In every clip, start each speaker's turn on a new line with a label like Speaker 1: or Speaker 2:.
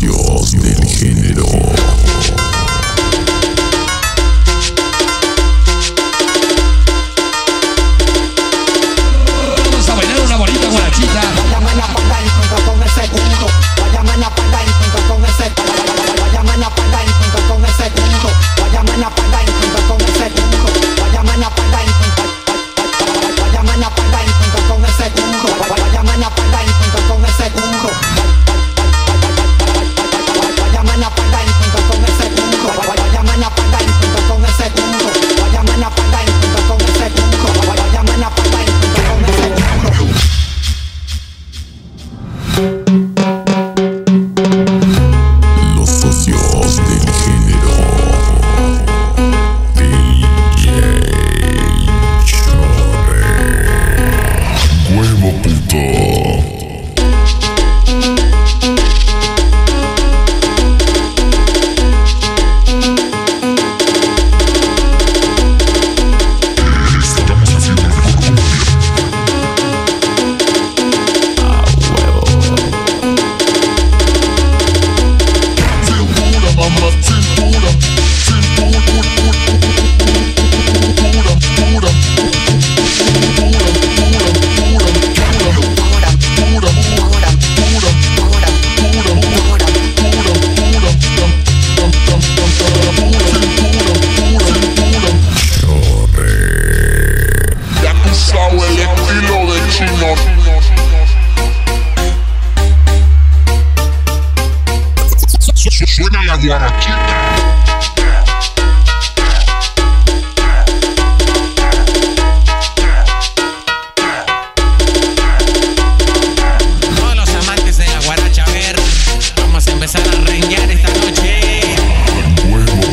Speaker 1: socios del género.
Speaker 2: Vamos a bailar una bonita guarachita.
Speaker 3: Váyame a pagar y junto con ese punto. Váyame a pagar y junto con ese. Váyame a pagar y junto con ese punto. Váyame a pagar y junto con ese punto. Váyame a pagar y junto. Váyame a pagar y junto con ese punto. Váyame a pagar y junto con ese punto. Váyame a pagar y junto con ese punto. Váyame a pagar y junto con ese punto. Váyame a pagar y junto con ese punto. Váyame a pagar y junto con ese punto.
Speaker 1: Los socios del género. DJ Chore. Huevo puto.
Speaker 4: Suena la guarachita.
Speaker 5: Todos los amantes de la guaracha, a ver, vamos a empezar a renguear esta noche.
Speaker 1: Huevo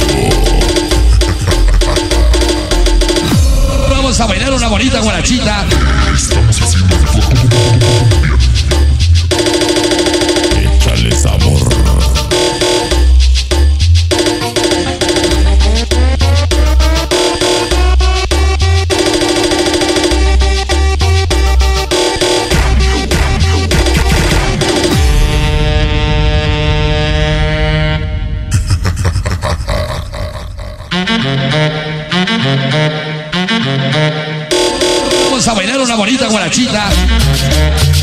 Speaker 1: puto.
Speaker 2: Vamos a bailar una bonita guarachita.
Speaker 1: Estamos haciendo el cuerpo. Échale sabor.
Speaker 2: Vamos a bailar una bonita guarachita.